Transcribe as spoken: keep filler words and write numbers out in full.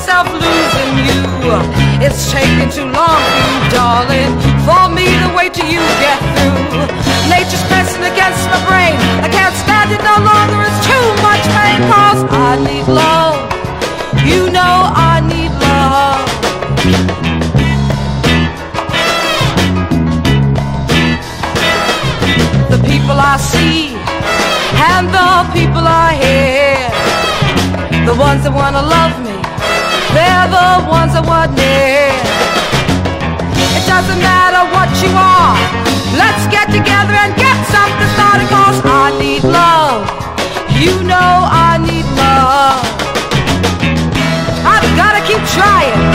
myself losing you. It's taking too long for you, darling, for me to wait till you get through. Nature's pressing against my brain, I can't stand it no longer, it's too much pain. Cause I need love, you know I need love. The people I see and the people I hear, the ones that wanna love me, they're the ones that want near. It doesn't matter what you are, let's get together and get something started. Cause I need love, you know I need love. I've gotta keep trying,